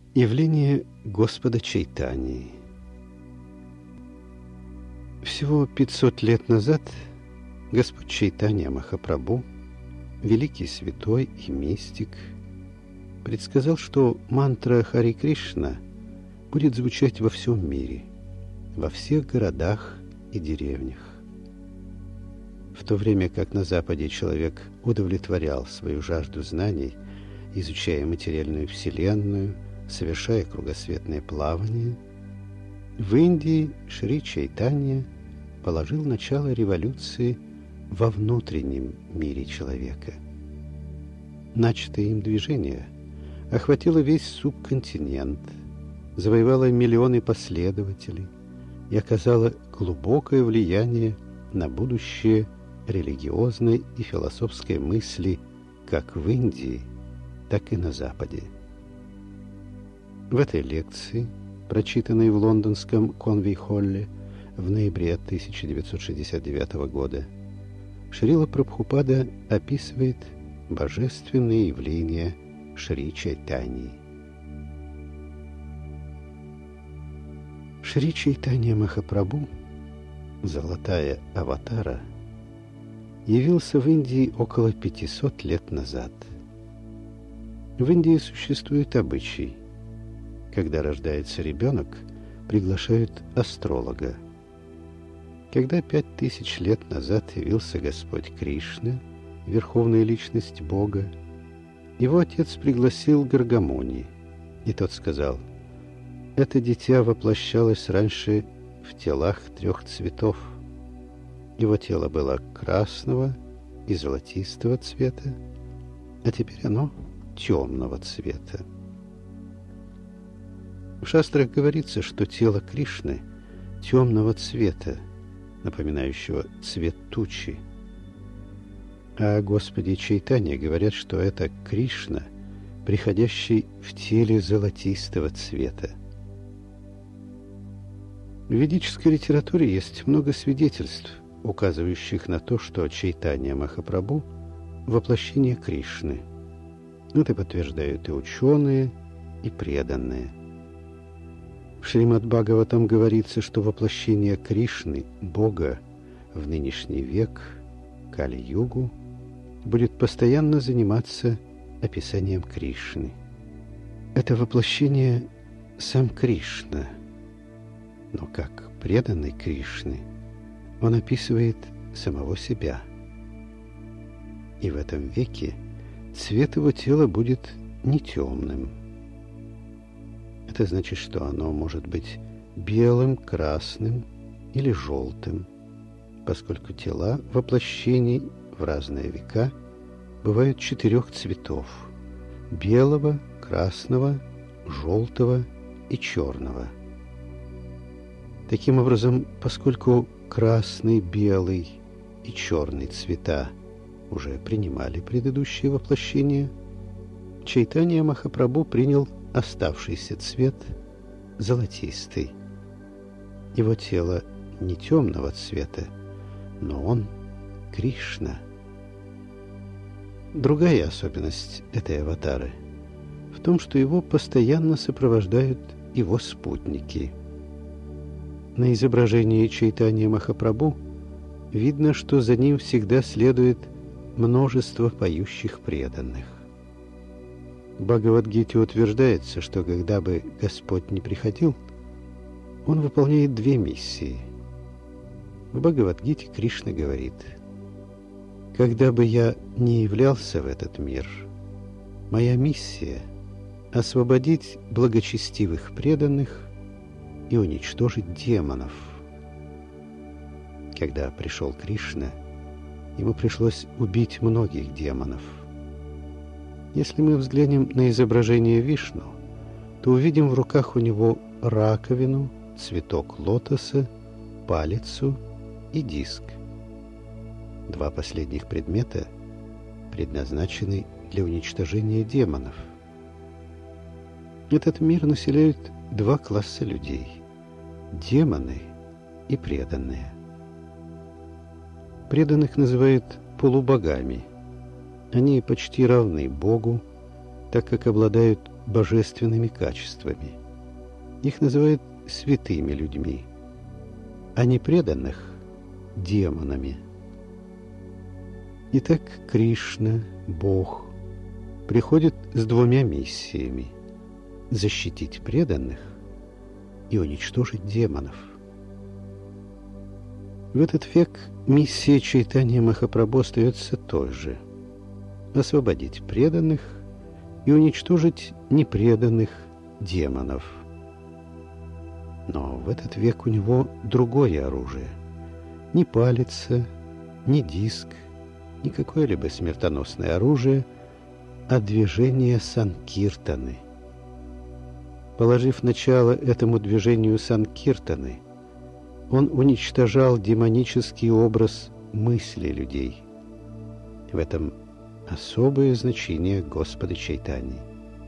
Явление Господа Чайтаньи. Всего 500 лет назад Господь Чайтанья Махапрабху, великий святой и мистик, предсказал, что мантра Хари Кришна будет звучать во всем мире, во всех городах и деревнях. В то время как на Западе человек удовлетворял свою жажду знаний, изучая материальную вселенную, совершая кругосветное плавание, в Индии Шри Чайтанья положил начало революции во внутреннем мире человека. Начатое им движение охватило весь субконтинент, завоевало миллионы последователей и оказало глубокое влияние на будущее религиозной и философской мысли как в Индии, так и на Западе. В этой лекции, прочитанной в лондонском Конвей-холле в ноябре 1969 года, Шрила Прабхупада описывает божественные явления Шри Чайтаньи. Шри Чайтанья Махапрабху, золотая аватара, явился в Индии около 500 лет назад. В Индии существует обычай: когда рождается ребенок, приглашают астролога. Когда 5000 лет назад явился Господь Кришна, верховная личность Бога, его отец пригласил Гаргамуни, и тот сказал: «Это дитя воплощалось раньше в телах 3 цветов. Его тело было красного и золотистого цвета, а теперь оно темного цвета». В шастрах говорится, что тело Кришны темного цвета, напоминающего цвет тучи. А о Господе Чайтанье говорят, что это Кришна, приходящий в теле золотистого цвета. В ведической литературе есть много свидетельств, указывающих на то, что Чайтанья Махапрабху – воплощение Кришны. Это подтверждают и ученые, и преданные. В Шримад-Бхагаватам говорится, что воплощение Кришны, Бога, в нынешний век, Кали-югу, будет постоянно заниматься описанием Кришны. Это воплощение сам Кришна, но как преданный Кришны он описывает самого себя. И в этом веке цвет его тела будет не темным. Это значит, что оно может быть белым, красным или желтым, поскольку тела воплощений в разные века бывают 4 цветов – белого, красного, желтого и черного. Таким образом, поскольку красный, белый и черный цвета уже принимали предыдущее воплощение, Чайтанья Махапрабху принял оставшийся цвет золотистый. Его тело не темного цвета, но он Кришна. Другая особенность этой аватары в том, что его постоянно сопровождают его спутники. На изображении Чайтаньи Махапрабху видно, что за ним всегда следует множество поющих преданных. В Бхагавад-гите утверждается, что когда бы Господь не приходил, Он выполняет 2 миссии. В Бхагавад-гите Кришна говорит: «Когда бы я не являлся в этот мир, моя миссия — освободить благочестивых преданных и уничтожить демонов». Когда пришел Кришна, ему пришлось убить многих демонов. Если мы взглянем на изображение Вишну, то увидим в руках у него раковину, цветок лотоса, палицу и диск. 2 последних предмета предназначены для уничтожения демонов. Этот мир населяют 2 класса людей – демоны и преданные. Преданных называют полубогами. Они почти равны Богу, так как обладают божественными качествами. Их называют святыми людьми, а непреданных – демонами. Итак, Кришна, Бог, приходит с двумя миссиями – защитить преданных и уничтожить демонов. В этот век миссия Чайтанья Махапрабху остается той же – освободить преданных и уничтожить непреданных демонов. Но в этот век у него другое оружие. Ни палица, ни диск, ни какое-либо смертоносное оружие, а движение санкиртаны. Положив начало этому движению санкиртаны, он уничтожал демонический образ мысли людей. В этом особое значение Господа Чайтаньи.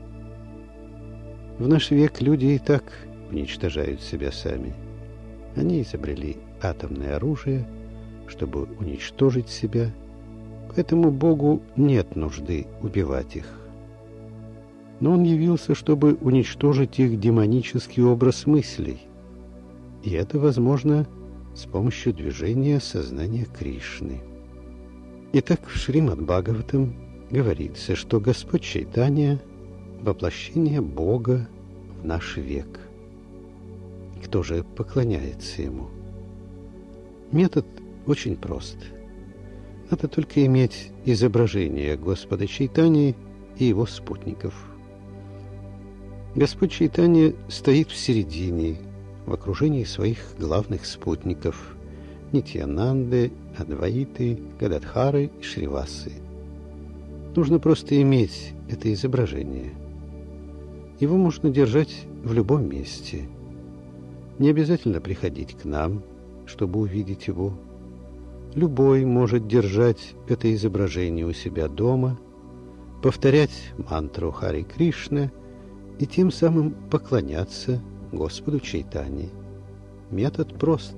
В наш век люди и так уничтожают себя сами. Они изобрели атомное оружие, чтобы уничтожить себя, поэтому Богу нет нужды убивать их. Но Он явился, чтобы уничтожить их демонический образ мыслей, и это возможно с помощью движения сознания Кришны. Итак, в Шримад-Бхагаватам говорится, что Господь Чайтанья – воплощение Бога в наш век. Кто же поклоняется Ему? Метод очень прост. Надо только иметь изображение Господа Чайтаньи и Его спутников. Господь Чайтанья стоит в середине, в окружении своих главных спутников – Нитьянанды, Адвайты, Гададхары и Шривасы. Нужно просто иметь это изображение. Его можно держать в любом месте. Не обязательно приходить к нам, чтобы увидеть его. Любой может держать это изображение у себя дома, повторять мантру Хари Кришна и тем самым поклоняться Господу Чайтаньи. Метод прост.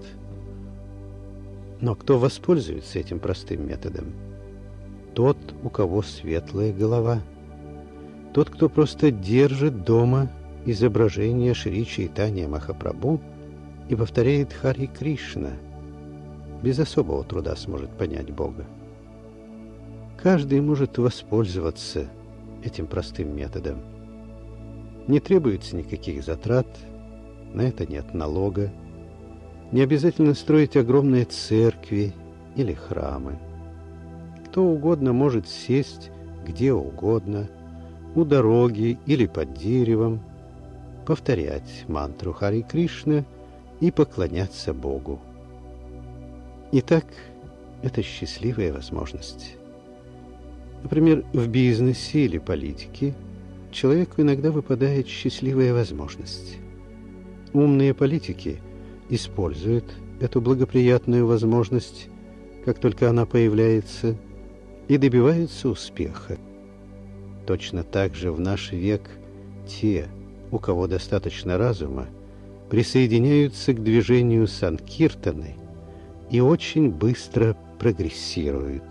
Но кто воспользуется этим простым методом? Тот, у кого светлая голова. Тот, кто просто держит дома изображение Шри Чайтанья Махапрабху и повторяет Хари Кришна, без особого труда сможет понять Бога. Каждый может воспользоваться этим простым методом. Не требуется никаких затрат, на это нет налога. Не обязательно строить огромные церкви или храмы. Кто угодно может сесть где угодно, у дороги или под деревом, повторять мантру Хари Кришна и поклоняться Богу. Итак, это счастливая возможность. Например, в бизнесе или политике человеку иногда выпадает счастливая возможность. Умные политики используют эту благоприятную возможность, как только она появляется, и добиваются успеха. Точно так же в наш век те, у кого достаточно разума, присоединяются к движению санкиртаны и очень быстро прогрессируют.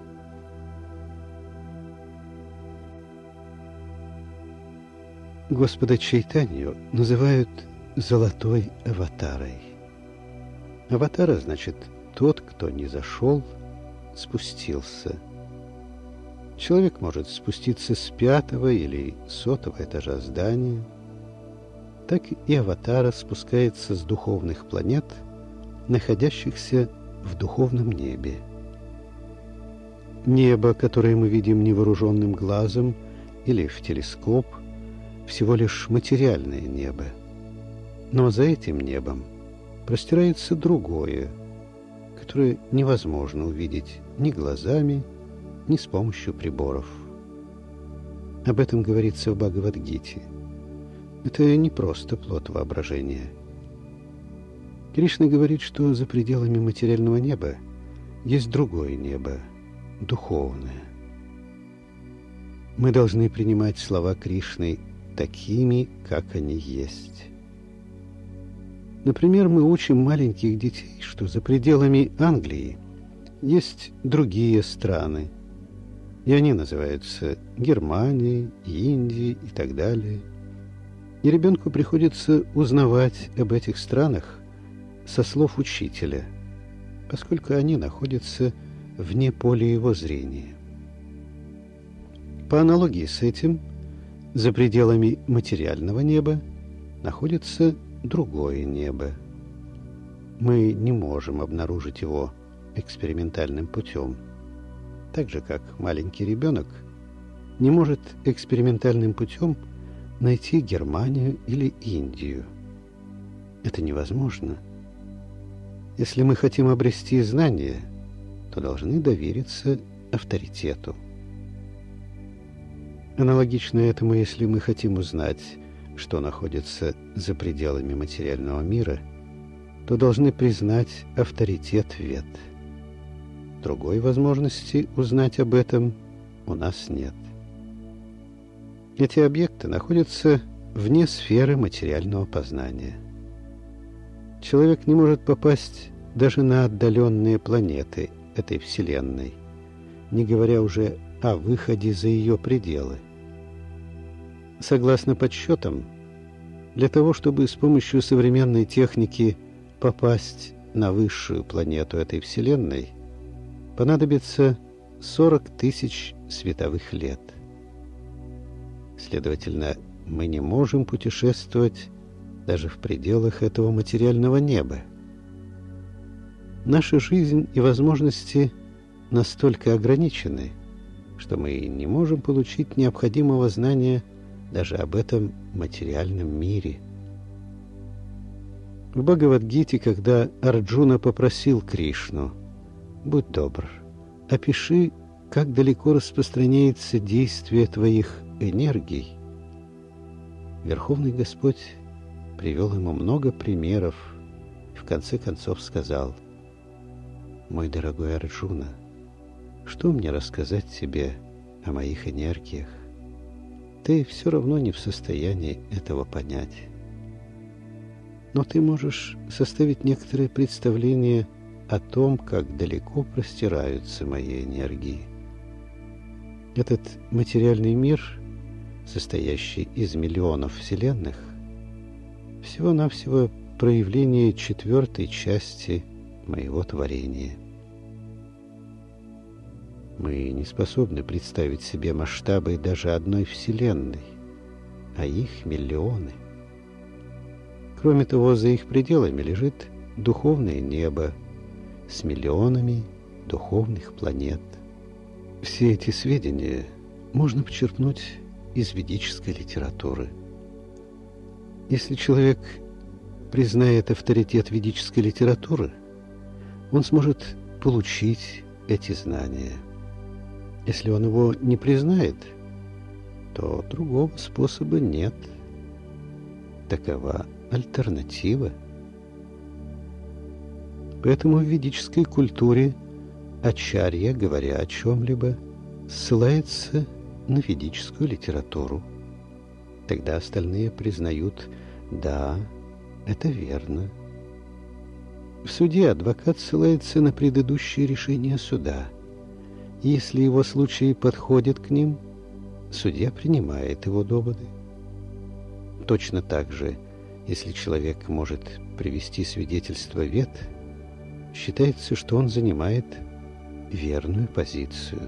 Господа Чайтанью называют «золотой аватарой». Аватара значит тот, кто не зашел, спустился. Человек может спуститься с 5-го или 100-го этажа здания. Так и аватара спускается с духовных планет, находящихся в духовном небе. Небо, которое мы видим невооруженным глазом или в телескоп, всего лишь материальное небо. Но за этим небом простирается другое, которое невозможно увидеть ни глазами, ни с помощью приборов. Об этом говорится в Бхагавад-гите. Это не просто плод воображения. Кришна говорит, что за пределами материального неба есть другое небо, духовное. Мы должны принимать слова Кришны такими, как они есть. Например, мы учим маленьких детей, что за пределами Англии есть другие страны, и они называются Германией, Индией и так далее. И ребенку приходится узнавать об этих странах со слов учителя, поскольку они находятся вне поля его зрения. По аналогии с этим, за пределами материального неба находится другое небо. Мы не можем обнаружить его экспериментальным путем, так же, как маленький ребенок не может экспериментальным путем найти Германию или Индию. Это невозможно. Если мы хотим обрести знания, то должны довериться авторитету. Аналогично этому, если мы хотим узнать, что находится за пределами материального мира, то должны признать авторитет Вед. Другой возможности узнать об этом у нас нет. Эти объекты находятся вне сферы материального познания. Человек не может попасть даже на отдаленные планеты этой Вселенной, не говоря уже о выходе за ее пределы. Согласно подсчетам, для того, чтобы с помощью современной техники попасть на высшую планету этой Вселенной, понадобится 40 тысяч световых лет. Следовательно, мы не можем путешествовать даже в пределах этого материального неба. Наша жизнь и возможности настолько ограничены, что мы не можем получить необходимого знания даже об этом материальном мире. В Бхагавад-гите, когда Арджуна попросил Кришну: «Будь добр, опиши, как далеко распространяется действие твоих энергий», Верховный Господь привел ему много примеров и в конце концов сказал: «Мой дорогой Арджуна, что мне рассказать тебе о моих энергиях? Ты все равно не в состоянии этого понять. Но ты можешь составить некоторое представление о том, как далеко простираются мои энергии. Этот материальный мир, состоящий из миллионов вселенных, всего-навсего проявление четвертой части моего творения. Мы не способны представить себе масштабы даже одной вселенной, а их миллионы. Кроме того, за их пределами лежит духовное небо с миллионами духовных планет. Все эти сведения можно почерпнуть из ведической литературы. Если человек признает авторитет ведической литературы, он сможет получить эти знания. Если он его не признает, то другого способа нет. Такова альтернатива. Поэтому в ведической культуре ачарья, говоря о чем-либо, ссылается на ведическую литературу. Тогда остальные признают: да, это верно. В суде адвокат ссылается на предыдущие решения суда. Если его случай подходит к ним, судья принимает его доводы. Точно так же, если человек может привести свидетельство Вед, считается, что он занимает верную позицию.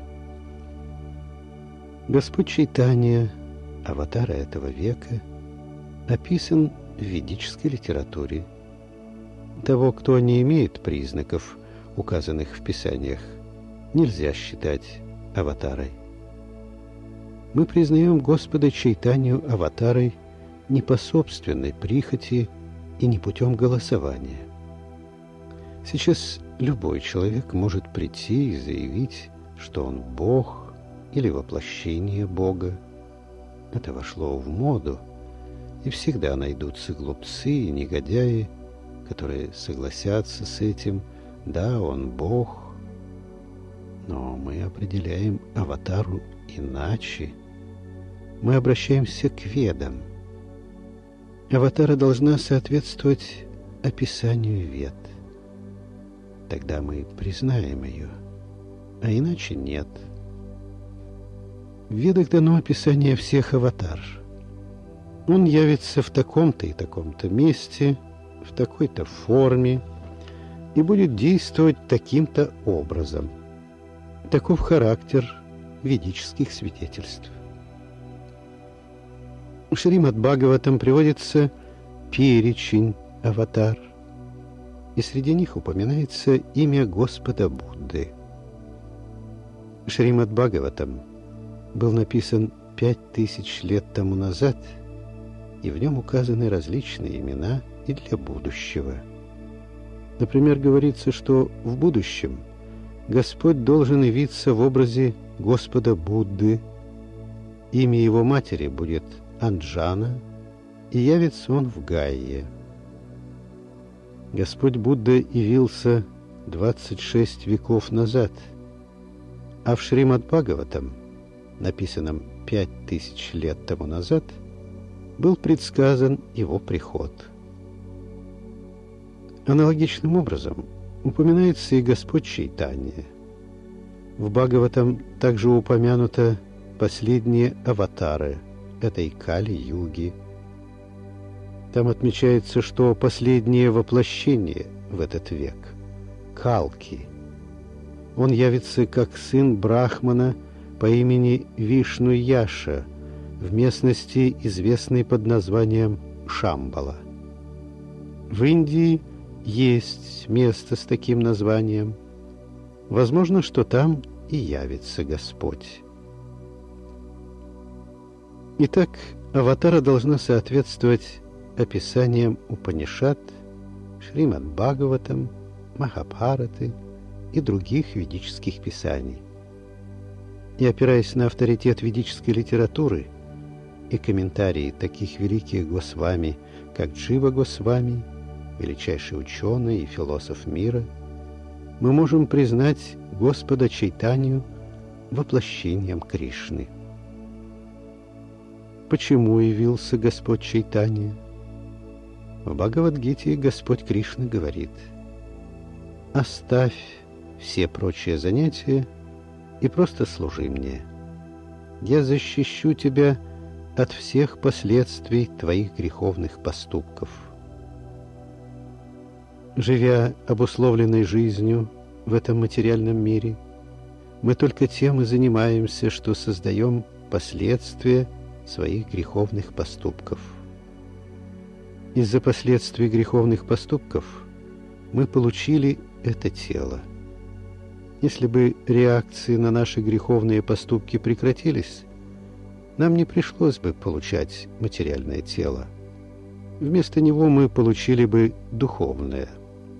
Господь Чайтанья, аватар этого века, описан в ведической литературе. Того, кто не имеет признаков, указанных в Писаниях, нельзя считать аватарой. Мы признаем Господа Чайтанью аватарой не по собственной прихоти и не путем голосования. Сейчас любой человек может прийти и заявить, что он Бог или воплощение Бога. Это вошло в моду, и всегда найдутся глупцы и негодяи, которые согласятся с этим: да, он Бог. Но мы определяем аватару иначе. Мы обращаемся к Ведам. Аватара должна соответствовать описанию Вед. Тогда мы признаем ее, а иначе нет. В Ведах дано описание всех аватар. Он явится в таком-то и таком-то месте, в такой-то форме и будет действовать таким-то образом. Таков характер ведических свидетельств. В Шримад-Бхагаватам приводится перечень аватар, и среди них упоминается имя Господа Будды. Шримад-Бхагаватам был написан 5000 лет тому назад, и в нем указаны различные имена и для будущего. Например, говорится, что в будущем Господь должен явиться в образе Господа Будды, имя его матери будет Анджана, и явится он в Гайе. Господь Будда явился 26 веков назад, а в Шримад-Бхагаватам, написанном 5000 лет тому назад, был предсказан его приход. Аналогичным образом упоминается и Господь Чайтанья. В Бхагаватам также упомянуто последние аватары этой Кали-юги. Там отмечается, что последнее воплощение в этот век – Калки. Он явится как сын Брахмана по имени Вишну Яша в местности, известной под названием Шамбала. В Индии есть место с таким названием. Возможно, что там и явится Господь. Итак, аватара должна соответствовать описаниям Упанишад, Шримад-Бхагаватам, Махабхараты и других ведических писаний. И опираясь на авторитет ведической литературы и комментарии таких великих Госвами, как Джива Госвами, величайший ученый и философ мира, мы можем признать Господа Чайтанью воплощением Кришны. Почему явился Господь Чайтанья? В Бхагавад-гите Господь Кришна говорит: «Оставь все прочие занятия и просто служи мне. Я защищу тебя от всех последствий твоих греховных поступков». Живя обусловленной жизнью в этом материальном мире, мы только тем и занимаемся, что создаем последствия своих греховных поступков. Из-за последствий греховных поступков мы получили это тело. Если бы реакции на наши греховные поступки прекратились, нам не пришлось бы получать материальное тело. Вместо него мы получили бы духовное.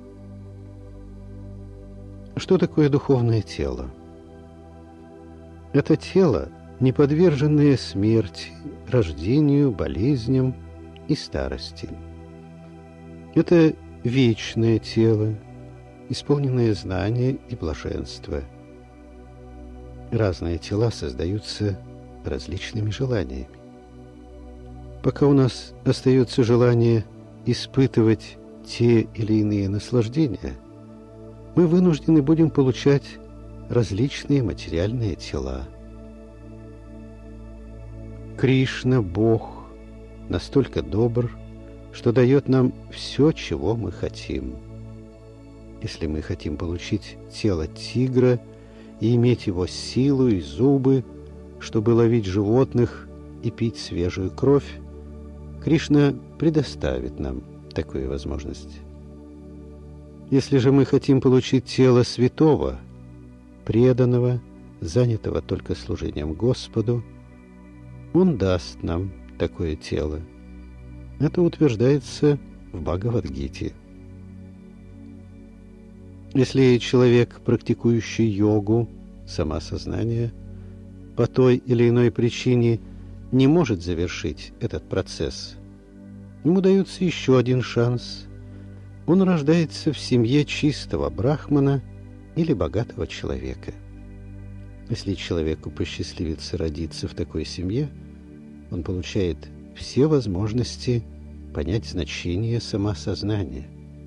Что такое духовное тело? Это тело, не подверженное смерти, рождению, болезням и старости. Это вечное тело, исполненное знания и блаженства. Разные тела создаются различными желаниями. Пока у нас остается желание испытывать те или иные наслаждения, мы вынуждены будем получать различные материальные тела. Кришна, Бог, настолько добр, что дает нам все, чего мы хотим. Если мы хотим получить тело тигра и иметь его силу и зубы, чтобы ловить животных и пить свежую кровь, Кришна предоставит нам такую возможность. Если же мы хотим получить тело святого, преданного, занятого только служением Господу, Он даст нам такое тело. Это утверждается в Бхагавад-гите. Если человек, практикующий йогу, самосознание, по той или иной причине не может завершить этот процесс, ему дается еще один шанс. Он рождается в семье чистого брахмана или богатого человека. Если человеку посчастливится родиться в такой семье, он получает все возможности понять значение самосознания.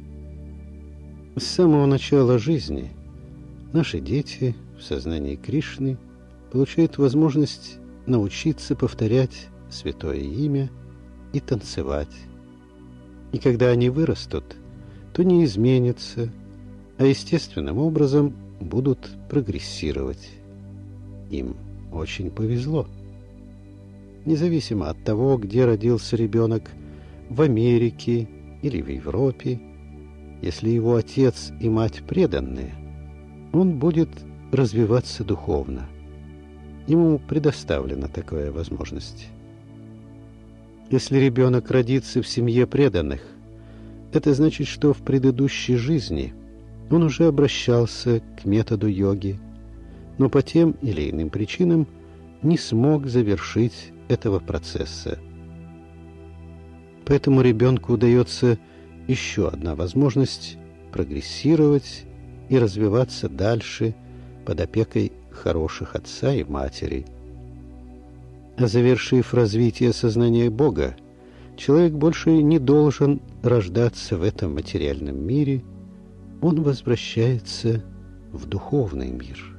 С самого начала жизни наши дети в сознании Кришны получают возможность научиться повторять святое имя и танцевать. И когда они вырастут, то не изменятся, а естественным образом будут прогрессировать. Им очень повезло. Независимо от того, где родился ребенок, в Америке или в Европе, если его отец и мать преданные, он будет развиваться духовно. Ему предоставлена такая возможность. Если ребенок родится в семье преданных, это значит, что в предыдущей жизни он уже обращался к методу йоги, но по тем или иным причинам не смог завершить этого процесса. Поэтому ребенку удается еще одна возможность прогрессировать и развиваться дальше под опекой хороших отца и матери. А завершив развитие сознания Бога, человек больше не должен рождаться в этом материальном мире, он возвращается в духовный мир.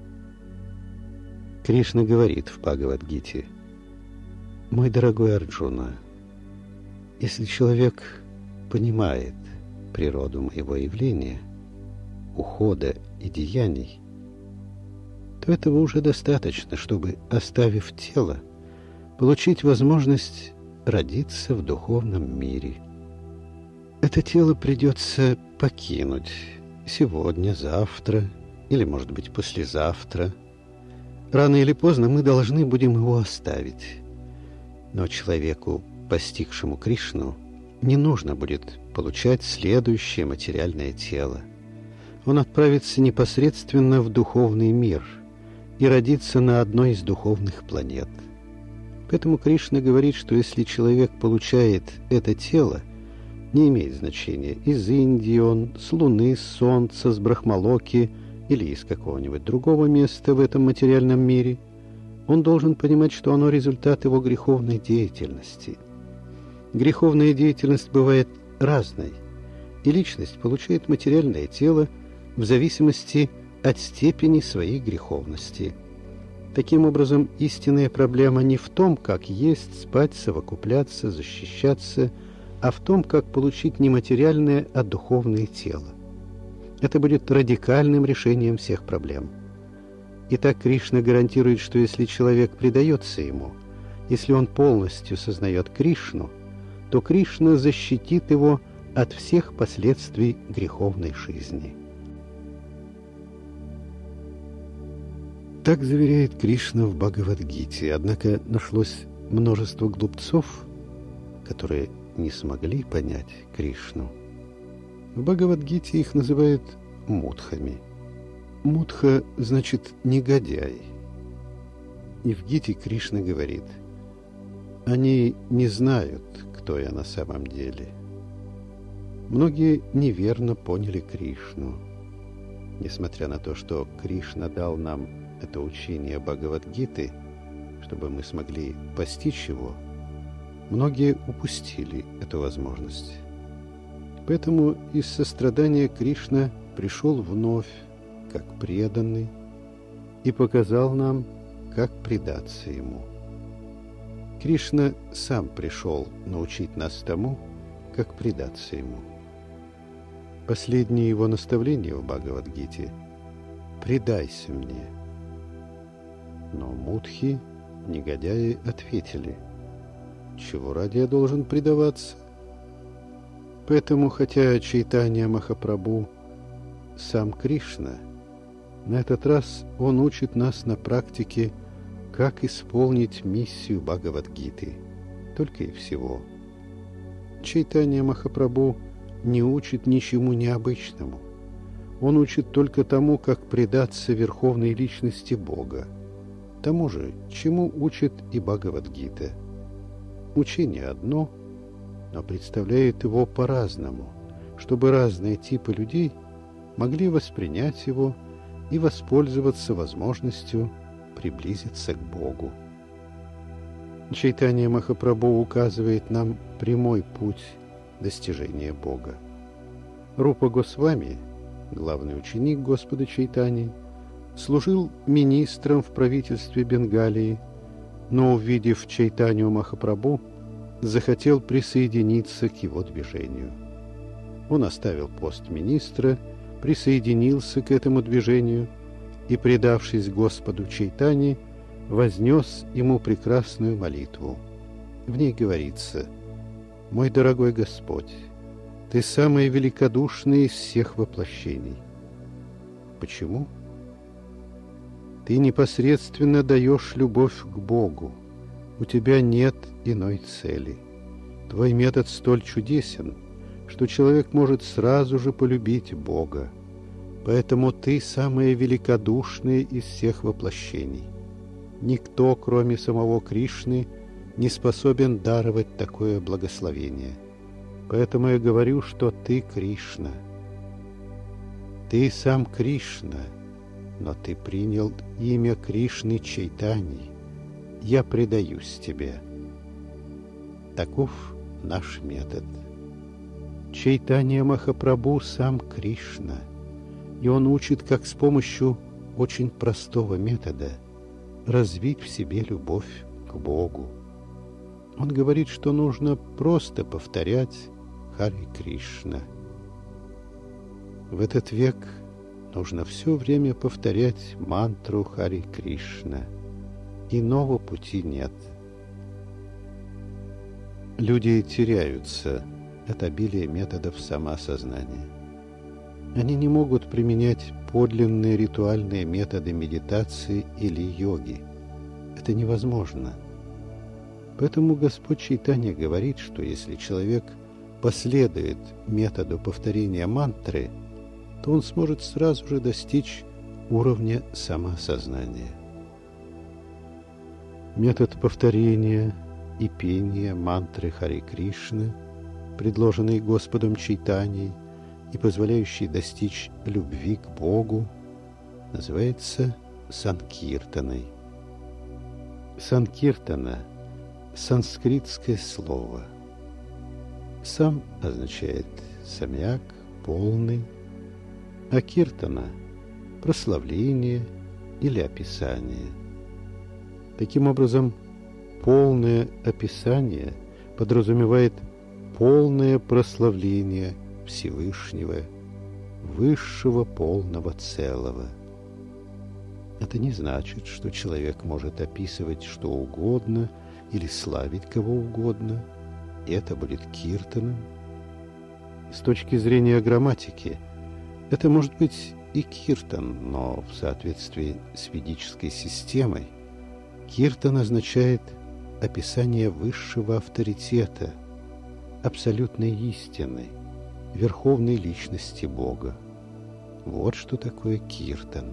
Кришна говорит в Бхагавад-гите: «Мой дорогой Арджуна, если человек понимает природу моего явления, ухода и деяний, то этого уже достаточно, чтобы, оставив тело, получить возможность родиться в духовном мире. Это тело придется покинуть сегодня, завтра или, может быть, послезавтра. Рано или поздно мы должны будем его оставить. Но человеку, постигшему Кришну, не нужно будет получать следующее материальное тело. Он отправится непосредственно в духовный мир и родится на одной из духовных планет. Поэтому Кришна говорит, что если человек получает это тело, не имеет значения, из Индии он, с Луны, с Солнца, с Брахмалоки или из какого-нибудь другого места в этом материальном мире, он должен понимать, что оно результат его греховной деятельности. Греховная деятельность бывает разной, и личность получает материальное тело в зависимости от степени своей греховности. Таким образом, истинная проблема не в том, как есть, спать, совокупляться, защищаться, а в том, как получить не материальное, а духовное тело. Это будет радикальным решением всех проблем. Итак, Кришна гарантирует, что если человек предается ему, если он полностью сознает Кришну, то Кришна защитит его от всех последствий греховной жизни. Так заверяет Кришна в Бхагавад-гите, однако нашлось множество глупцов, которые не смогли понять Кришну. В Бхагавад-гите их называют мудхами. Мудха значит «негодяй». И в гите Кришна говорит: «Они не знают, кто я на самом деле». Многие неверно поняли Кришну. Несмотря на то, что Кришна дал нам это учение Бхагавад-гиты, чтобы мы смогли постичь его, многие упустили эту возможность. Поэтому из сострадания Кришна пришел вновь, как преданный, и показал нам, как предаться ему. Кришна сам пришел научить нас тому, как предаться ему. Последнее его наставление в Бхагавад-гите: «Предайся мне». Но мудхи, негодяи, ответили: «Чего ради я должен предаваться?» Поэтому, хотя Чайтанья Махапрабху сам Кришна, на этот раз он учит нас на практике, как исполнить миссию Бхагавад-гиты, только и всего. Чайтанья Махапрабху не учит ничему необычному. Он учит только тому, как предаться верховной личности Бога, тому же, чему учит и Бхагавад-гита. Учение одно, но представляет его по-разному, чтобы разные типы людей могли воспринять его и воспользоваться возможностью приблизиться к Богу. Чайтанья Махапрабху указывает нам прямой путь достижения Бога. Рупа Госвами, главный ученик Господа Чайтаньи, служил министром в правительстве Бенгалии, но, увидев Чайтанью Махапрабху, захотел присоединиться к его движению. Он оставил пост министра, присоединился к этому движению и, предавшись Господу Чайтаньи, вознес ему прекрасную молитву. В ней говорится: «Мой дорогой Господь, Ты самый великодушный из всех воплощений». Почему? Ты непосредственно даешь любовь к Богу. У тебя нет иной цели. Твой метод столь чудесен, что человек может сразу же полюбить Бога. Поэтому ты самое великодушное из всех воплощений. Никто, кроме самого Кришны, не способен даровать такое благословение. Поэтому я говорю, что ты Кришна. Ты сам Кришна, но ты принял имя Кришны Чайтаньи. Я предаюсь тебе. Таков наш метод. Чайтанья Махапрабху сам Кришна, и он учит, как с помощью очень простого метода развить в себе любовь к Богу. Он говорит, что нужно просто повторять Харе Кришна. В этот век нужно все время повторять мантру Харе Кришна. Иного пути нет. Люди теряются от обилия методов самоосознания. Они не могут применять подлинные ритуальные методы медитации или йоги. Это невозможно. Поэтому Господь Чайтанья говорит, что если человек последует методу повторения мантры, то он сможет сразу же достичь уровня самоосознания. Метод повторения и пения мантры Харе Кришны, предложенный Господом Чайтаньей и позволяющий достичь любви к Богу, называется санкиртаной. Санкиртана – санскритское слово. Сам означает самьяк, полный, а киртана – прославление или описание. Таким образом, полное описание подразумевает полное прославление Всевышнего, высшего полного целого. Это не значит, что человек может описывать что угодно или славить кого угодно. Это будет киртаном. С точки зрения грамматики, это может быть и киртан, но в соответствии с ведической системой киртан означает описание высшего авторитета, абсолютной истины, верховной личности Бога. Вот что такое киртан.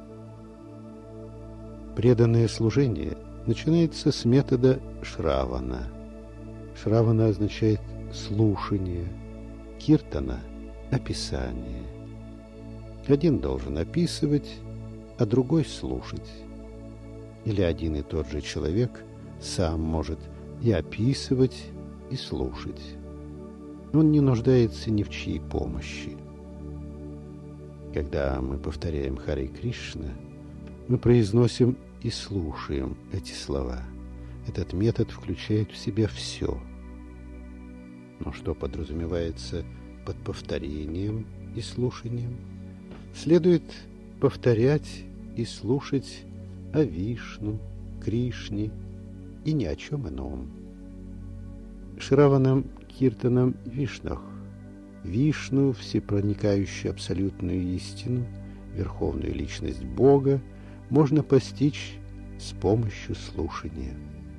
Преданное служение начинается с метода шравана. Шравана означает слушание, киртана – описание. Один должен описывать, а другой слушать. Или один и тот же человек сам может и описывать, и слушать. Он не нуждается ни в чьей помощи. Когда мы повторяем Харе Кришна, мы произносим и слушаем эти слова. Этот метод включает в себя все. Но что подразумевается под повторением и слушанием? Следует повторять и слушать о Вишну, Кришне и ни о чем ином. Шраванам, киртанам, вишнах. Вишну, всепроникающую абсолютную истину, верховную личность Бога, можно постичь с помощью слушания.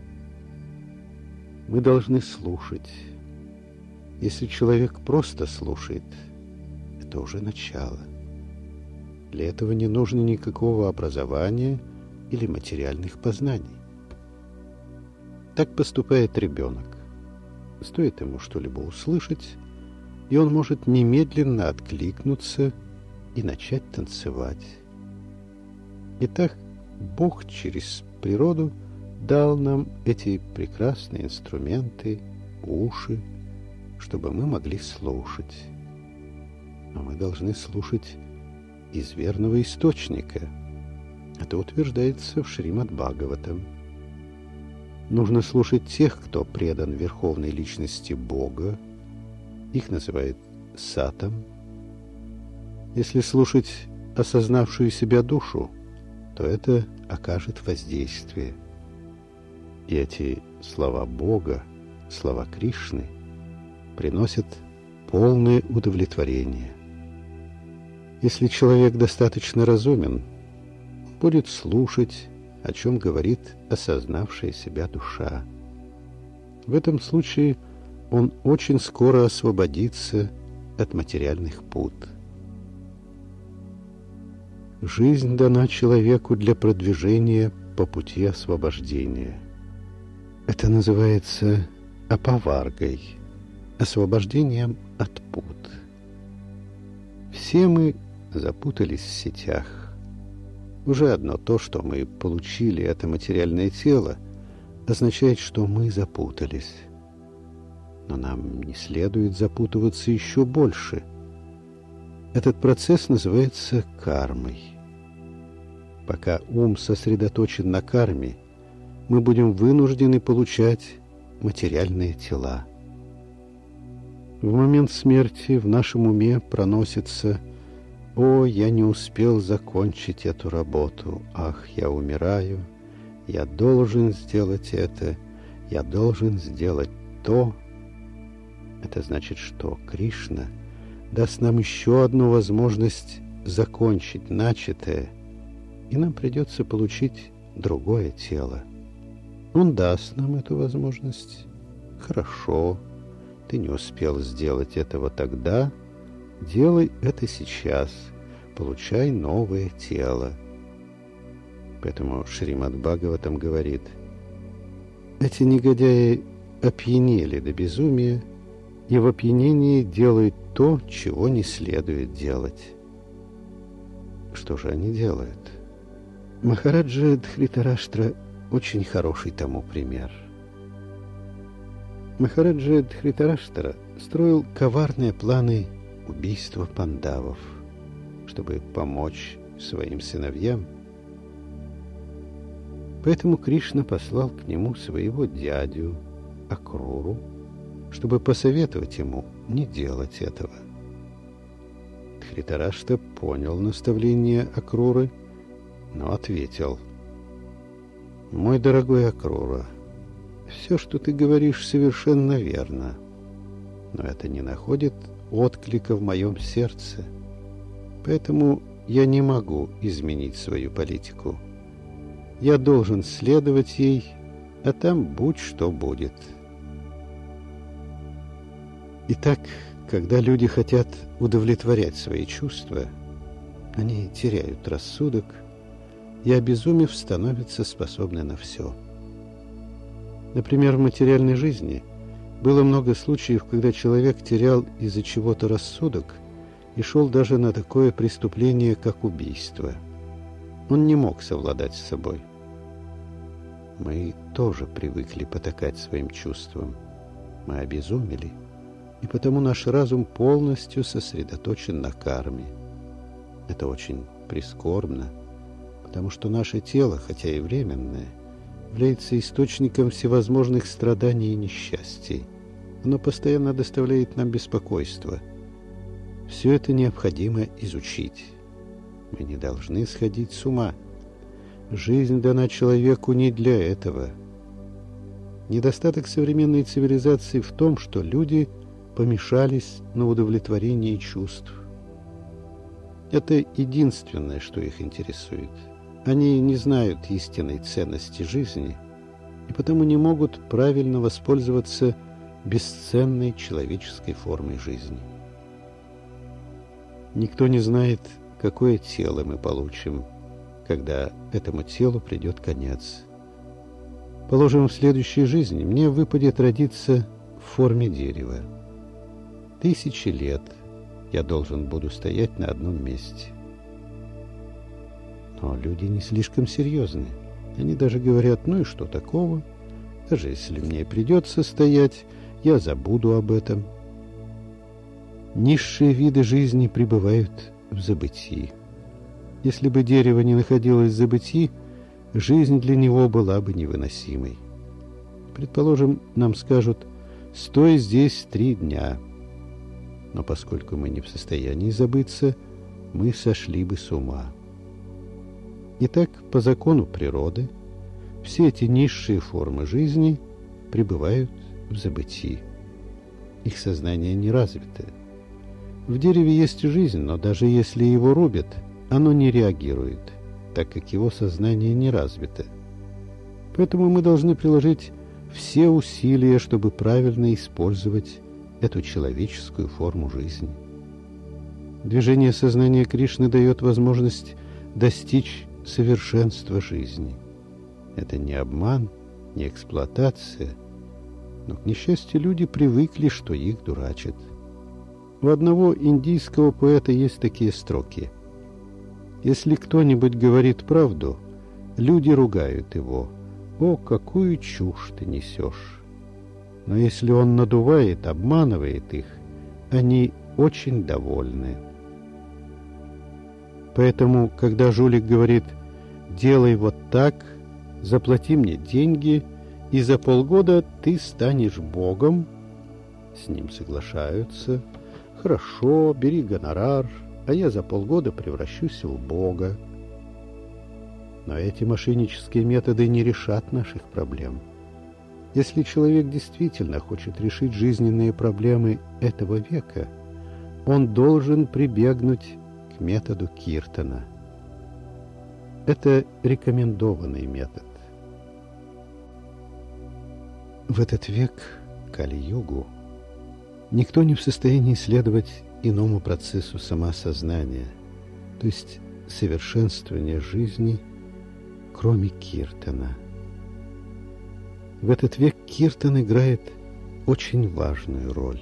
Мы должны слушать. Если человек просто слушает, это уже начало. Для этого не нужно никакого образования или материальных познаний. Так поступает ребенок. Стоит ему что-либо услышать, и он может немедленно откликнуться и начать танцевать. Итак, Бог через природу дал нам эти прекрасные инструменты, уши, чтобы мы могли слушать. Но мы должны слушать из верного источника. Это утверждается в Шримад Бхагаватам. Нужно слушать тех, кто предан верховной личности Бога. Их называют сатом. Если слушать осознавшую себя душу, то это окажет воздействие. И эти слова Бога, слова Кришны, приносят полное удовлетворение. Если человек достаточно разумен, будет слушать, о чем говорит осознавшая себя душа. В этом случае он очень скоро освободится от материальных пут. Жизнь дана человеку для продвижения по пути освобождения. Это называется апаваргой, освобождением от пут. Все мы запутались в сетях. Уже одно то, что мы получили это материальное тело, означает, что мы запутались. Но нам не следует запутываться еще больше. Этот процесс называется кармой. Пока ум сосредоточен на карме, мы будем вынуждены получать материальные тела. В момент смерти в нашем уме проносится: «О, я не успел закончить эту работу! Ах, я умираю! Я должен сделать это! Я должен сделать то!» Это значит, что Кришна даст нам еще одну возможность закончить начатое, и нам придется получить другое тело. Он даст нам эту возможность. Хорошо, ты не успел сделать этого тогда, делай это сейчас, получай новое тело. Поэтому Шримад Бхагаватам говорит: эти негодяи опьянели до безумия, и в опьянении делают то, чего не следует делать. Что же они делают? Махараджа Дхритараштра очень хороший тому пример. Махараджа Дхритараштра строил коварные планы убийства пандавов, чтобы помочь своим сыновьям. Поэтому Кришна послал к нему своего дядю Акруру, чтобы посоветовать ему не делать этого. Дхритараштра понял наставление Акруры, но ответил: «Мой дорогой Акрура, все, что ты говоришь, совершенно верно, но это не находит отклика в моем сердце, поэтому я не могу изменить свою политику. Я должен следовать ей, а там будь что будет». Итак, когда люди хотят удовлетворять свои чувства, они теряют рассудок и, обезумев, становятся способны на все. Например, в материальной жизни было много случаев, когда человек терял из-за чего-то рассудок и шел даже на такое преступление, как убийство. Он не мог совладать с собой. Мы тоже привыкли потакать своим чувствам. Мы обезумели, и потому наш разум полностью сосредоточен на карме. Это очень прискорбно, потому что наше тело, хотя и временное, является источником всевозможных страданий и несчастий. Оно постоянно доставляет нам беспокойство. Все это необходимо изучить. Мы не должны сходить с ума. Жизнь дана человеку не для этого. Недостаток современной цивилизации в том, что люди помешались на удовлетворении чувств. Это единственное, что их интересует. Они не знают истинной ценности жизни и потому не могут правильно воспользоваться бесценной человеческой формой жизни. Никто не знает, какое тело мы получим, когда этому телу придет конец. Положим, в следующей жизни мне выпадет родиться в форме дерева. 1000 лет я должен буду стоять на одном месте. Но люди не слишком серьезны. Они даже говорят: ну и что такого? Даже если мне придется стоять, я забуду об этом. Низшие виды жизни пребывают в забытии. Если бы дерево не находилось в забытии, жизнь для него была бы невыносимой. Предположим, нам скажут: «Стой здесь 3 дня». Но поскольку мы не в состоянии забыться, мы сошли бы с ума. Итак, по закону природы, все эти низшие формы жизни пребывают в забытии. Их сознание не развито. В дереве есть жизнь, но даже если его рубят, оно не реагирует, так как его сознание не развито. Поэтому мы должны приложить все усилия, чтобы правильно использовать эту человеческую форму жизни. Движение сознания Кришны дает возможность достичь совершенства жизни. Это не обман, не эксплуатация, но, к несчастью, люди привыкли, что их дурачат. У одного индийского поэта есть такие строки: «Если кто-нибудь говорит правду, люди ругают его: «О, какую чушь ты несешь!» Но если он надувает, обманывает их, они очень довольны». Поэтому, когда жулик говорит: «Делай вот так, заплати мне деньги, и за полгода ты станешь Богом», с ним соглашаются: «Хорошо, бери гонорар, а я за полгода превращусь в Бога». Но эти мошеннические методы не решат наших проблем. Если человек действительно хочет решить жизненные проблемы этого века, он должен прибегнуть к методу Киртана. Это рекомендованный метод. В этот век, Кали-югу, никто не в состоянии следовать иному процессу самоосознания, то есть совершенствования жизни, кроме Киртана. В этот век Киртан играет очень важную роль.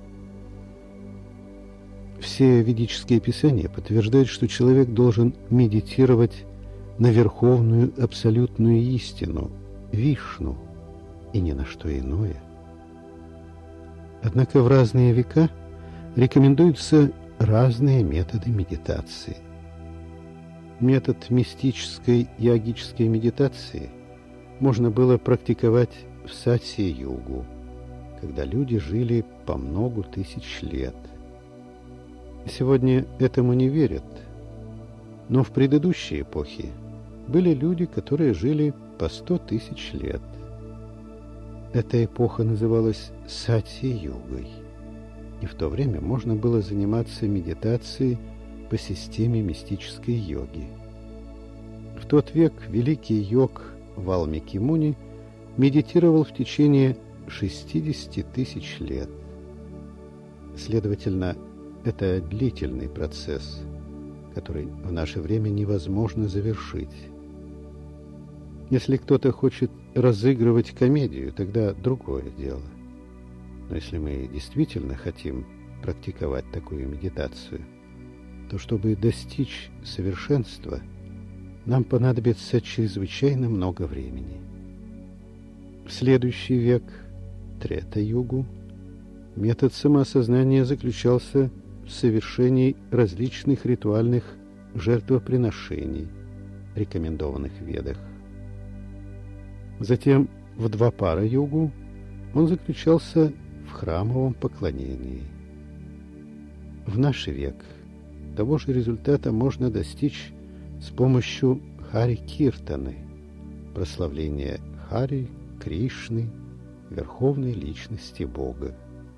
Все ведические писания подтверждают, что человек должен медитировать на верховную абсолютную истину, Вишну, и ни на что иное. Однако в разные века рекомендуются разные методы медитации. Метод мистической йогической медитации можно было практиковать в Сатья-югу, когда люди жили по многу тысяч лет. Сегодня этому не верят, но в предыдущей эпохе были люди, которые жили по 100 тысяч лет. Эта эпоха называлась Сатья-югой, и в то время можно было заниматься медитацией по системе мистической йоги. В тот век великий йог Валмики Муни медитировал в течение 60 тысяч лет. Следовательно, это длительный процесс, который в наше время невозможно завершить. Если кто-то хочет разыгрывать комедию, тогда другое дело. Но если мы действительно хотим практиковать такую медитацию, то чтобы достичь совершенства, нам понадобится чрезвычайно много времени. В следующий век, Трета-югу, метод самоосознания заключался в совершении различных ритуальных жертвоприношений, рекомендованных в Ведах. Затем в Двапара-югу он заключался в храмовом поклонении. В наш век того же результата можно достичь с помощью Хари-киртаны, прославления Хари, Кришны, Верховной Личности Бога.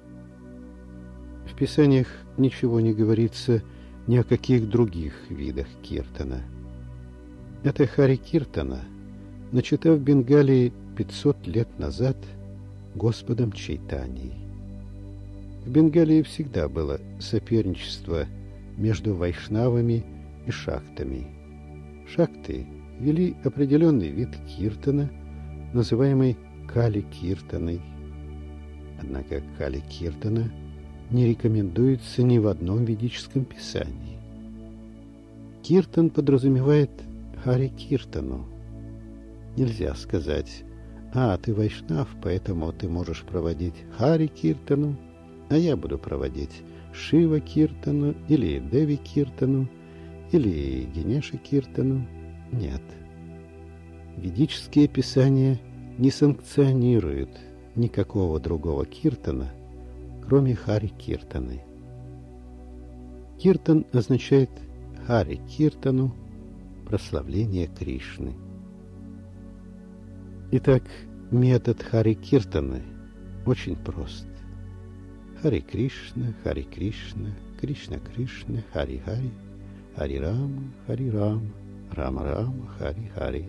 В Писаниях ничего не говорится ни о каких других видах киртана. Это Хари-киртана начата в Бенгалии 500 лет назад Господом Чайтаньей. В Бенгалии всегда было соперничество между вайшнавами и шактами. Шакты вели определенный вид киртана, называемый Кали-киртаной. Однако Кали-киртана не рекомендуется ни в одном ведическом писании. Киртан подразумевает Хари-киртану. Нельзя сказать: «А, ты вайшнав, поэтому ты можешь проводить Хари-киртану, а я буду проводить Шива-киртану или Деви-киртану или Генеша-киртану». Нет. Ведические писания не санкционирует никакого другого киртана, кроме Хари Киртаны. Киртан означает Хари Киртану, прославление Кришны. Итак, метод Хари Киртаны очень прост. Хари Кришна, Кришна Кришна, Хари Хари, Хари Рама, Рама Рама, Хари Хари.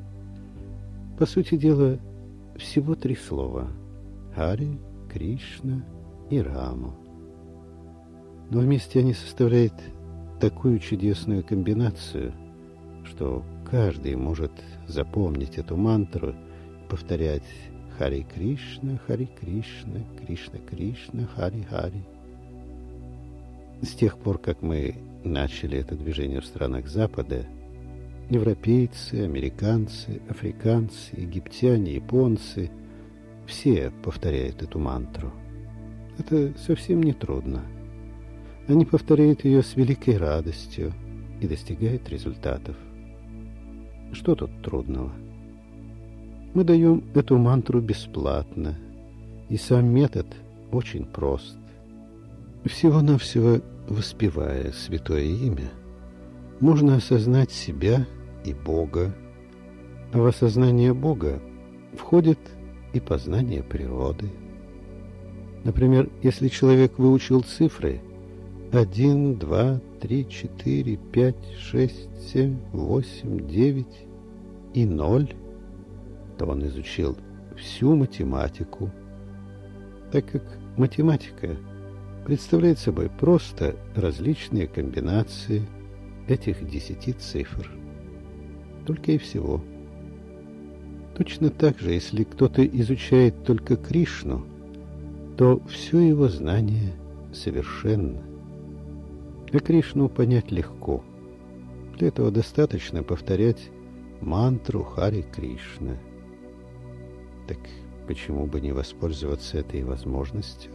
По сути дела, всего 3 слова: Хари, Кришна и Рама. Но вместе они составляют такую чудесную комбинацию, что каждый может запомнить эту мантру и повторять Хари Кришна, Кришна Кришна, Хари Хари. С тех пор, как мы начали это движение в странах Запада, европейцы, американцы, африканцы, египтяне, японцы — все повторяют эту мантру. Это совсем не трудно. Они повторяют ее с великой радостью и достигают результатов. Что тут трудного? Мы даем эту мантру бесплатно, и сам метод очень прост. Всего-навсего воспевая святое имя, можно осознать себя и Бога, а в осознание Бога входит и познание природы. Например, если человек выучил цифры 1, 2, 3, 4, 5, 6, 7, 8, 9 и 0, то он изучил всю математику, так как математика представляет собой просто различные комбинации этих 10 цифр. Только и всего. Точно так же, если кто-то изучает только Кришну, то все его знание совершенно. А Кришну понять легко. Для этого достаточно повторять мантру Хари Кришна. Так почему бы не воспользоваться этой возможностью?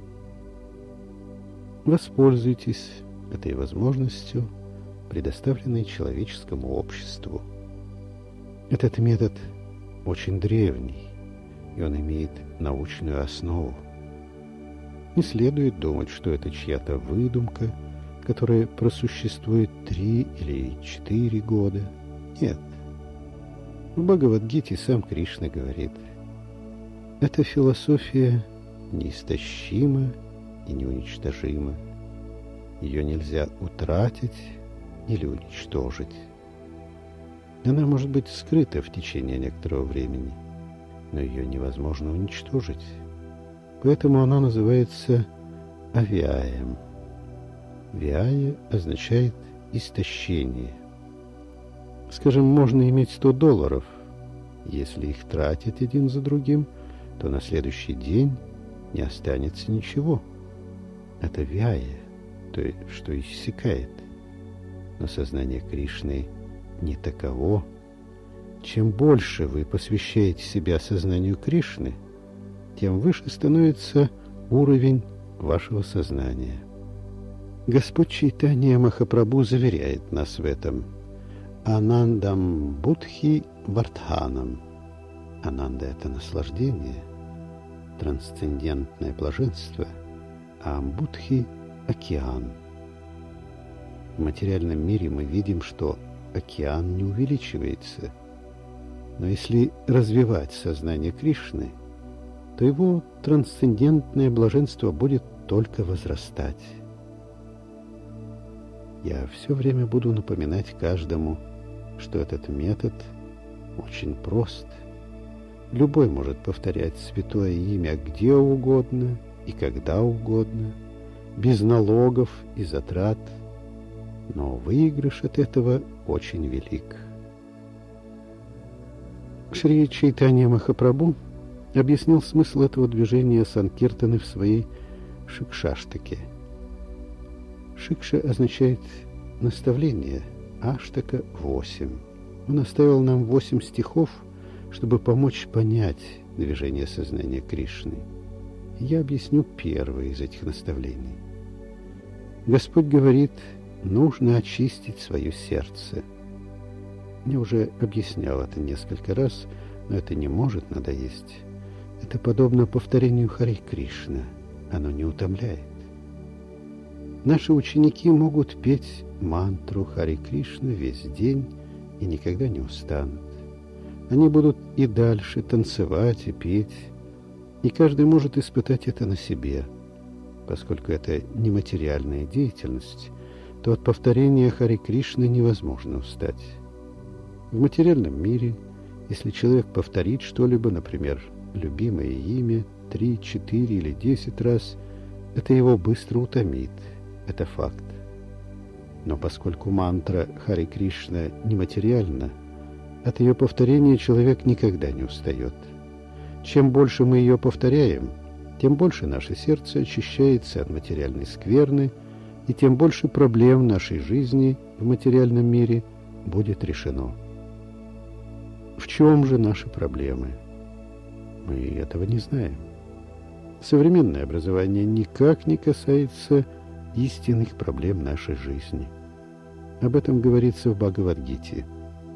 Воспользуйтесь этой возможностью, предоставленной человеческому обществу. Этот метод очень древний, и он имеет научную основу. Не следует думать, что это чья-то выдумка, которая просуществует 3 или 4 года. Нет. В Бхагавад-гите сам Кришна говорит: эта философия неистощима и неуничтожима. Ее нельзя утратить или уничтожить. Она может быть скрыта в течение некоторого времени, но ее невозможно уничтожить. Поэтому она называется авяем. Вяя означает истощение. Скажем, можно иметь $100. Если их тратить один за другим, то на следующий день не останется ничего. Это вяя, то есть что иссякает. Но сознание Кришны не таково. Чем больше вы посвящаете себя сознанию Кришны, тем выше становится уровень вашего сознания. Господь Чайтанья Махапрабху заверяет нас в этом. Анандам Будхи Вардханам. Ананда — это наслаждение, трансцендентное блаженство, а Будхи — океан. В материальном мире мы видим, что океан не увеличивается. Но если развивать сознание Кришны, то его трансцендентное блаженство будет только возрастать. Я все время буду напоминать каждому, что этот метод очень прост. Любой может повторять святое имя где угодно и когда угодно, без налогов и затрат, но выигрыш от этого очень велик. Шри Чайтанья Махапрабху объяснил смысл этого движения Санкиртаны в своей Шикшаштаке. Шикша означает наставление, аштака — 8. Он оставил нам 8 стихов, чтобы помочь понять движение сознания Кришны. Я объясню первое из этих наставлений. Господь говорит: нужно очистить свое сердце. Я уже объяснял это несколько раз, Но это не может надоесть. Это подобно повторению Харе Кришна. Оно не утомляет. Наши ученики могут петь мантру Харе Кришна весь день и никогда не устанут. Они будут и дальше танцевать и петь, и каждый может испытать это на себе. Поскольку это нематериальная деятельность, то от повторения Харе Кришны невозможно устать. В материальном мире, если человек повторит что-либо, например, любимое имя 3, 4 или 10 раз, это его быстро утомит. Это факт. Но поскольку мантра Харе Кришна нематериальна, от ее повторения человек никогда не устает. Чем больше мы ее повторяем, тем больше наше сердце очищается от материальной скверны, и тем больше проблем в нашей жизни в материальном мире будет решено. В чем же наши проблемы? Мы этого не знаем. Современное образование никак не касается истинных проблем нашей жизни. Об этом говорится в Бхагавад-гите.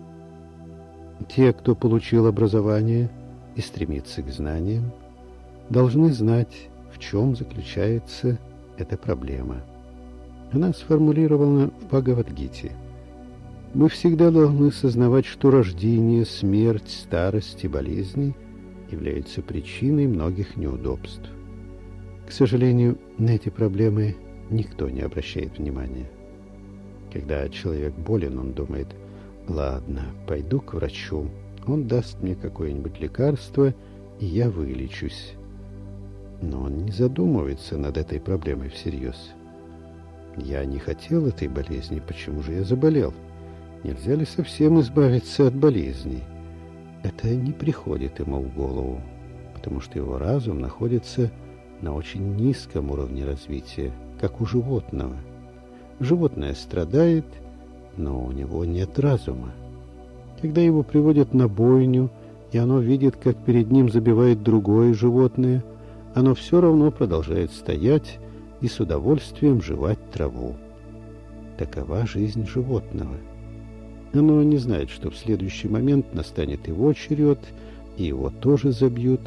Те, кто получил образование и стремится к знаниям, должны знать, в чем заключается эта проблема. Она сформулирована в Бхагавад-гите. Мы всегда должны сознавать, что рождение, смерть, старость и болезни являются причиной многих неудобств. К сожалению, на эти проблемы никто не обращает внимания. Когда человек болен, он думает: ладно, пойду к врачу, он даст мне какое-нибудь лекарство, и я вылечусь. Но он не задумывается над этой проблемой всерьез. Я не хотел этой болезни, почему же я заболел? Нельзя ли совсем избавиться от болезней? Это не приходит ему в голову, потому что его разум находится на очень низком уровне развития, как у животного. Животное страдает, но у него нет разума. Когда его приводят на бойню, и оно видит, как перед ним забивает другое животное, оно все равно продолжает стоять и с удовольствием жевать траву. Такова жизнь животного. Оно не знает, что в следующий момент настанет его черед, и его тоже забьют.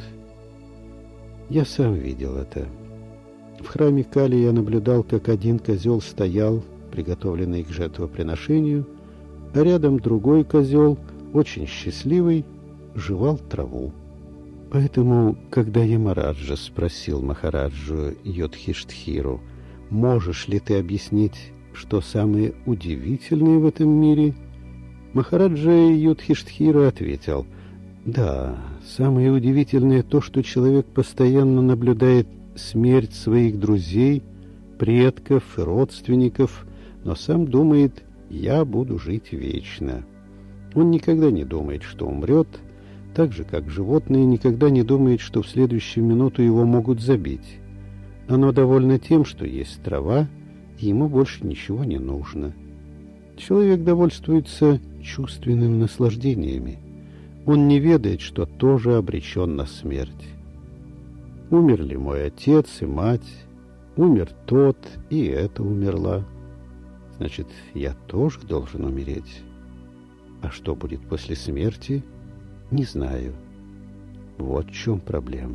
Я сам видел это. В храме Кали я наблюдал, как один козел стоял, приготовленный к жертвоприношению, а рядом другой козел, очень счастливый, жевал траву. Поэтому, когда Ямараджа спросил Махараджу Юдхиштхиру: «Можешь ли ты объяснить, что самое удивительное в этом мире?» Махараджа Юдхиштхира ответил: «Да, самое удивительное то, что человек постоянно наблюдает смерть своих друзей, предков и родственников, но сам думает: я буду жить вечно». Он никогда не думает, что умрет, так же, как животное никогда не думает, что в следующую минуту его могут забить. Оно довольно тем, что есть трава, и ему больше ничего не нужно. Человек довольствуется чувственными наслаждениями. Он не ведает, что тоже обречен на смерть. Умерли мой отец и мать, умер тот, и эта умерла. Значит, я тоже должен умереть. А что будет после смерти, не знаю. Вот в чем проблема.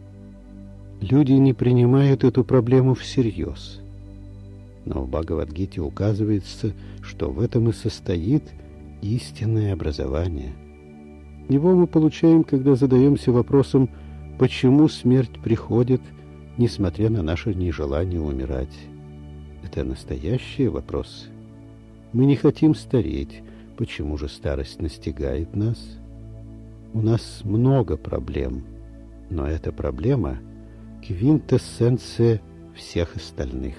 Люди не принимают эту проблему всерьез. Но в Бхагавад-гите указывается, что в этом и состоит истинное образование. Его мы получаем, когда задаемся вопросом, почему смерть приходит, несмотря на наше нежелание умирать. Это настоящий вопрос. Мы не хотим стареть. Почему же старость настигает нас? У нас много проблем, но эта проблема — квинтэссенция всех остальных.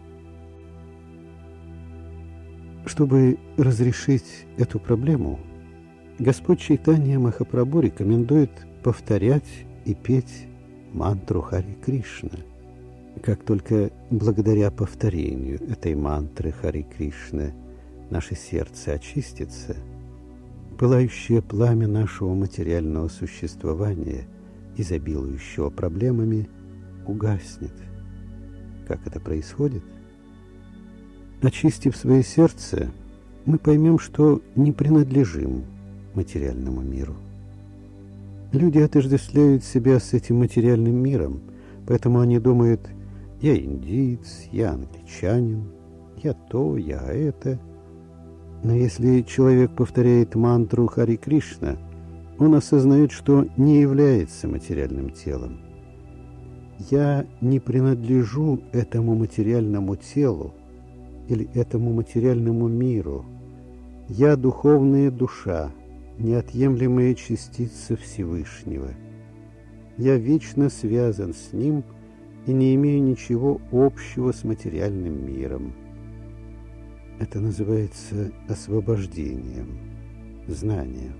Чтобы разрешить эту проблему, Господь Чайтанья Махапрабху рекомендует повторять и петь мантру Харе Кришна. Как только благодаря повторению этой мантры Харе Кришна наше сердце очистится, пылающее пламя нашего материального существования, изобилующего проблемами, угаснет. Как это происходит? Очистив свое сердце, мы поймем, что не принадлежим материальному миру. Люди отождествляют себя с этим материальным миром, поэтому они думают: я индиец, я англичанин, я то, я это. Но если человек повторяет мантру Хари Кришна, он осознает, что не является материальным телом. Я не принадлежу этому материальному телу или этому материальному миру. Я духовная душа, неотъемлемая частица Всевышнего. Я вечно связан с Ним и не имею ничего общего с материальным миром. Это называется освобождением, знанием.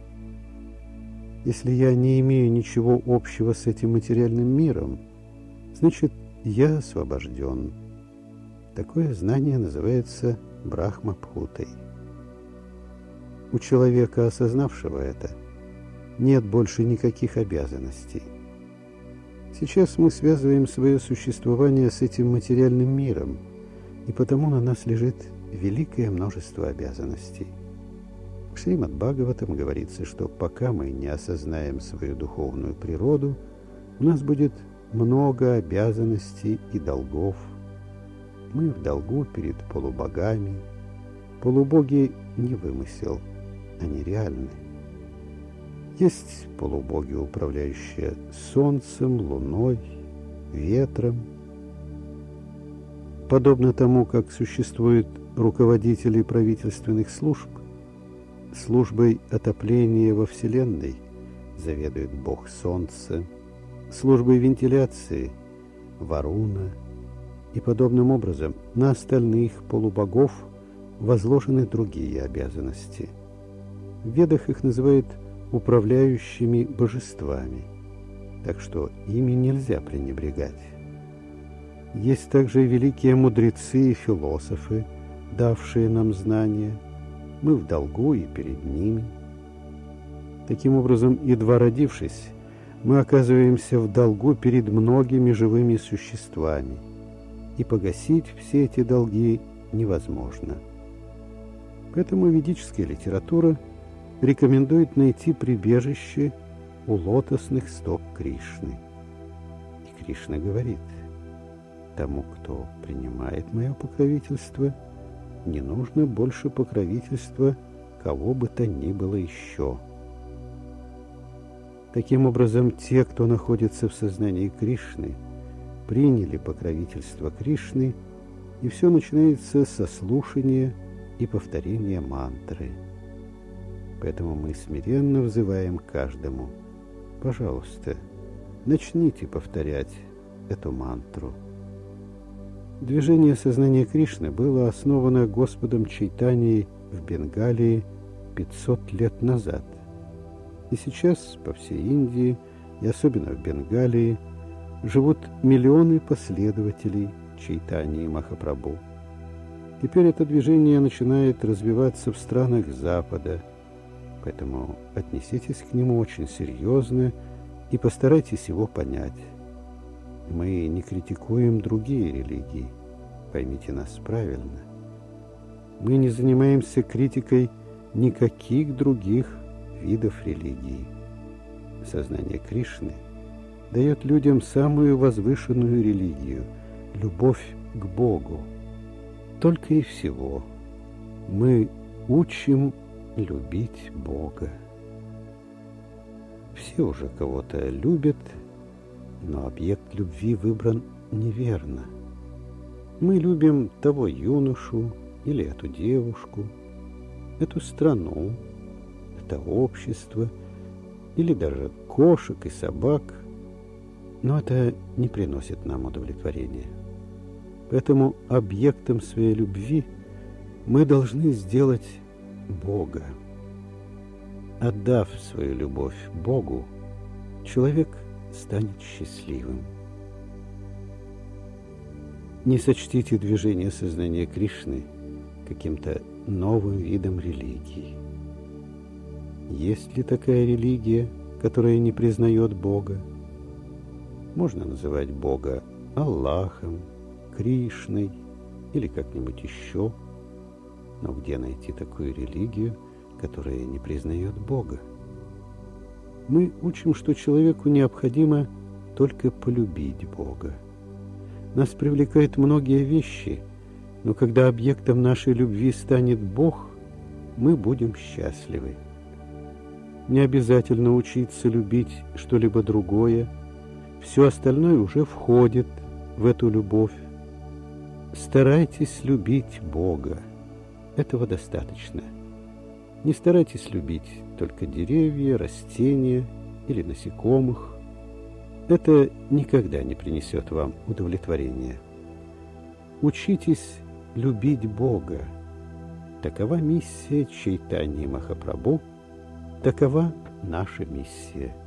Если я не имею ничего общего с этим материальным миром, значит, я освобожден. Такое знание называется Брахма-бхутой. У человека, осознавшего это, нет больше никаких обязанностей. Сейчас мы связываем свое существование с этим материальным миром, и потому на нас лежит великое множество обязанностей. В Шримад-Бхагаватам говорится, что пока мы не осознаем свою духовную природу, у нас будет много обязанностей и долгов. Мы в долгу перед полубогами. Полубоги не вымысел, они реальны. Есть полубоги, управляющие солнцем, луной, ветром. Подобно тому, как существуют руководители правительственных служб, службой отопления во Вселенной заведует Бог Солнца, службой вентиляции – Варуна, и подобным образом на остальных полубогов возложены другие обязанности. В Ведах их называют управляющими божествами, так что ими нельзя пренебрегать. Есть также великие мудрецы и философы, давшие нам знания. Мы в долгу и перед ними. Таким образом, едва родившись, мы оказываемся в долгу перед многими живыми существами, и погасить все эти долги невозможно. Поэтому ведическая литература рекомендует найти прибежище у лотосных стоп Кришны. И Кришна говорит: тому, кто принимает мое покровительство, не нужно больше покровительства кого бы то ни было еще. Таким образом, те, кто находится в сознании Кришны, приняли покровительство Кришны, и все начинается со слушания и повторения мантры. Поэтому мы смиренно взываем каждому: пожалуйста, начните повторять эту мантру. Движение сознания Кришны было основано Господом Чайтаньей в Бенгалии 500 лет назад. И сейчас по всей Индии, и особенно в Бенгалии, живут миллионы последователей Чайтаньи Махапрабху. Теперь это движение начинает развиваться в странах Запада, поэтому отнеситесь к нему очень серьезно и постарайтесь его понять. Мы не критикуем другие религии, поймите нас правильно. Мы не занимаемся критикой никаких других видов религии. Сознание Кришны дает людям самую возвышенную религию – любовь к Богу. Только и всего. Мы учим любить Бога. Все уже кого-то любят, но объект любви выбран неверно. Мы любим того юношу или эту девушку, эту страну, это общество, или даже кошек и собак, но это не приносит нам удовлетворения. Поэтому объектом своей любви мы должны сделать Бога. Отдав свою любовь Богу, человек станет счастливым. Не сочтите движение сознания Кришны каким-то новым видом религии. Есть ли такая религия, которая не признает Бога? Можно называть Бога Аллахом, Кришной или как-нибудь еще. Но где найти такую религию, которая не признает Бога? Мы учим, что человеку необходимо только полюбить Бога. Нас привлекают многие вещи, но когда объектом нашей любви станет Бог, мы будем счастливы. Не обязательно учиться любить что-либо другое, все остальное уже входит в эту любовь. Старайтесь любить Бога. Этого достаточно. Не старайтесь любить только деревья, растения или насекомых. Это никогда не принесет вам удовлетворения. Учитесь любить Бога. Такова миссия Чайтаньи Махапрабху, такова наша миссия.